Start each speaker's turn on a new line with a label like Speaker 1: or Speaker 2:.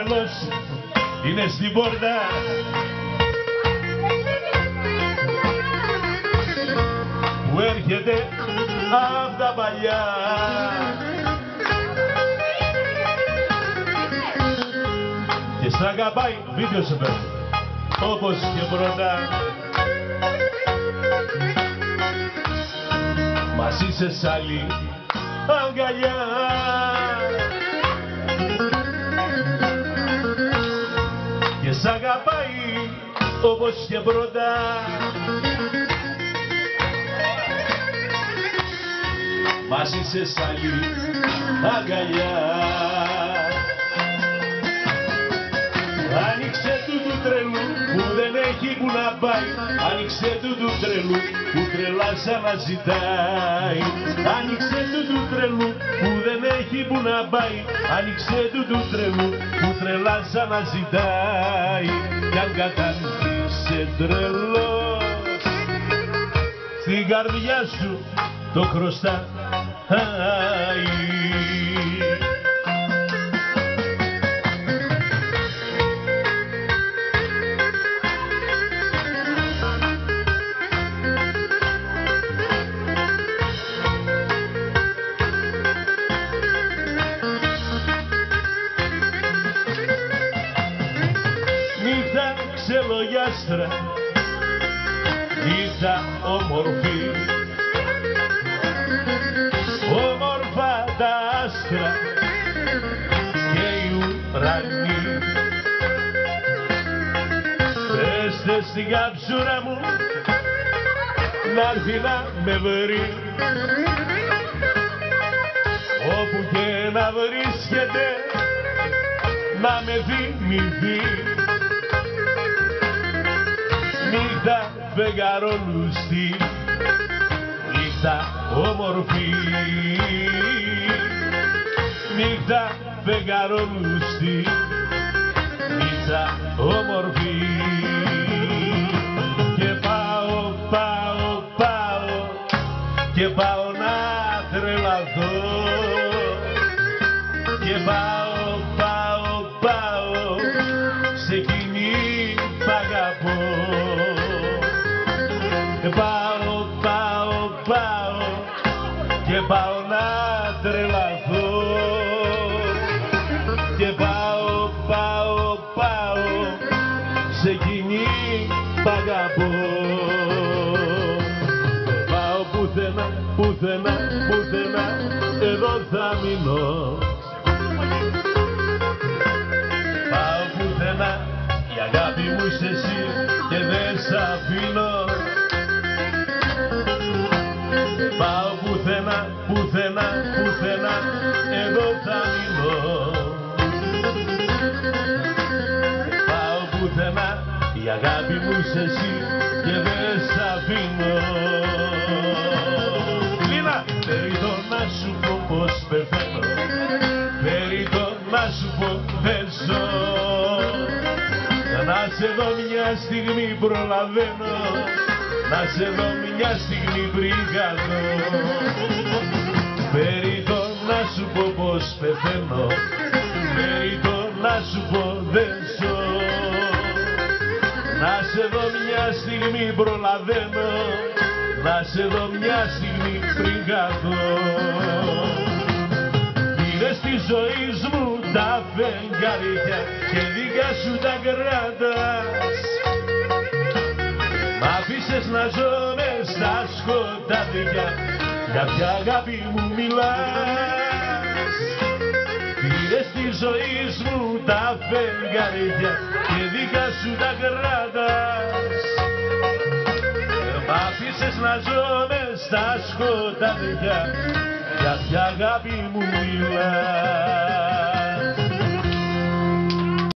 Speaker 1: άγαλος είναι στην πόρτα. Που έρχεται απ' τα παλιά. Και σ' αγαπάει, βίντεο σε παίρνω, όπως και πρώτα. Μας είσαι σ' άλλη αγκαλιά. Και σ' αγαπάει, όπως και πρώτα. Μας είσαι σ' άλλη αγκαλιά. Άνοιξε του τρελού που δεν έχει που να πάει. Άνοιξε του τρελού που τρελά σαν να ζητάει. Άνοιξε του τρελού που δεν έχει που να πάει. Άνοιξε του τρελού που τρελά σαν να ζητάει. Κι αν κατάντησε τρελός στην καρδιά σου το χρωστάει. Νύχτα ξελογιάστρα, νύχτα όμορφη, όμορφα τα άστρα και οι ουρανοί. Πέστε στην κάψουρα μου να'ρθεί να με βρει, όπου και να βρίσκεται να με θυμηθεί. Νύχτα φεγγαρόλουστη, νύχτα όμορφη, νύχτα φεγγαρόλουστη, νύχτα όμορφη. Και πάω, πάω, πάω και πάω να τρελαθώ. Και πάω, πάω, πάω σε εκείνη που αγαπώ. Και πάω, πάω, πάω και πάω να τρελαθώ. Και πάω, πάω, πάω σε εκείνη που αγαπώ. Πάω πουθενά, πουθενά, πουθενά, εδώ θα μείνω. Πάω πουθενά, η αγάπη μου είσαι εσύ και δεν σ' αφήνω. Πάω πουθενά, πουθενά, πουθενά, εδώ θα μείνω. Πάω πουθενά, η αγάπη μου είσαι εσύ και δεν σ' αφήνω. Λίνα, περιτώ να σου πω πως πεθαίνω, περιτώ να σου πω δεν ζω. Για να σε δω μια στιγμή προλαβαίνω, να σε δω μια στιγμή πριν χαθώ. Περιτώ να σου πω πως πεθαίνω, περιτώ να σου πω δεν ζω. Να σε δω μια στιγμή προλαβαίνω, να σε δω μια στιγμή πριν χαθώ. Πήρες τη ζωή μου τα φεγγάρια και δικά σου τα κράτας. Μ' αφήσες να ζω μες στα σκοτάδια, για ποια αγάπη μου μιλάς. Πήρες τη ζωή μου τα φεγγάρια και δικά σου τα κράτας. Μ' αφήσες να ζω μες στα σκοτάδια, για ποια αγάπη μου μιλάς.